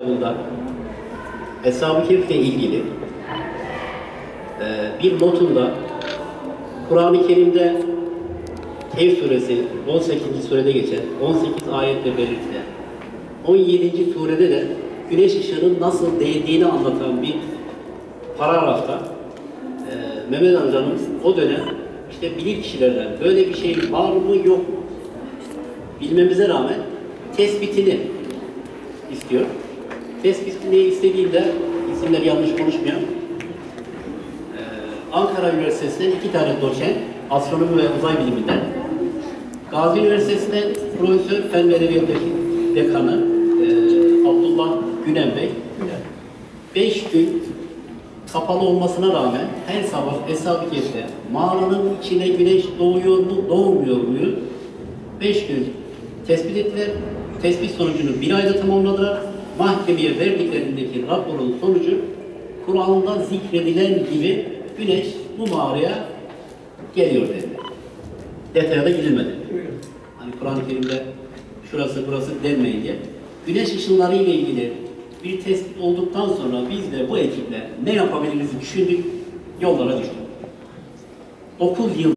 Bunda Eshab-ı Kehf'le ilgili bir notunda Kur'an-ı Kerim'de Kehf suresi 18. surede geçen 18 ayetle belirtilen 17. surede de güneş ışığının nasıl değdiğini anlatan bir paragrafta Mehmet amcamız o dönem işte bilir kişilerden böyle bir şey var mı yok mu bilmemize rağmen tespitini istiyor. Tespitini istediğinde isimleri yanlış konuşmuyor. Ankara Üniversitesi'nden 2 tane doçent, astronomi ve uzay biliminden, Gazi Üniversitesi'nden Profesör Fen ve Edebiyat'taki dekanı Abdullah Günen Bey, 5 gün kapalı olmasına rağmen her sabah Eshab-ı Kehf'te mağaranın içine güneş doğuyor mu, doğmuyor mu 5 gün tespit ettiler. Tespit sonucunu bir ayda tamamladılar. Mahkemeye verdiklerindeki raporun sonucu Kur'an'da zikredilen gibi güneş bu mağaraya geliyor dedi. Detaya da girilmedi. Hani Kur'an-ı Kerim'de şurası burası denmeyince güneş ışınları ile ilgili bir tespit olduktan sonra biz de bu ekiple ne yapabiliriz düşündük, yollara düştük. 9 yıl